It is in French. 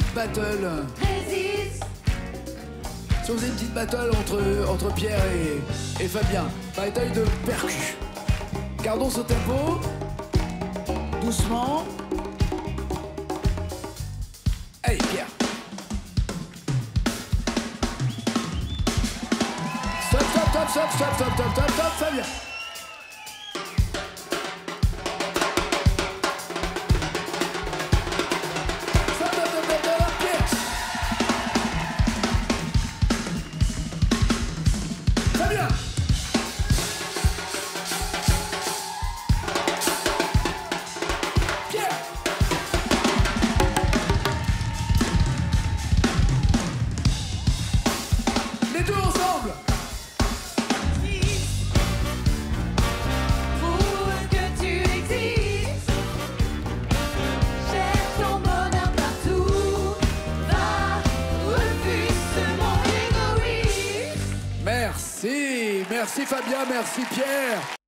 petite battle. Résiste. Si on faisait une petite battle entre Pierre et Fabien. Bataille de percus. Gardons ce tempo. Doucement. Allez, Pierre. Stop, stop, stop, stop, stop, stop, stop, stop, stop, Fabien. Stop, stop, stop, stop, stop, Pierre. Fabien. Pierre. Les deux ensemble. Prouve que tu existes. Cherche ton bonheur partout. Va, refuse ce monde égoïste. Merci, merci Fabien, merci Pierre.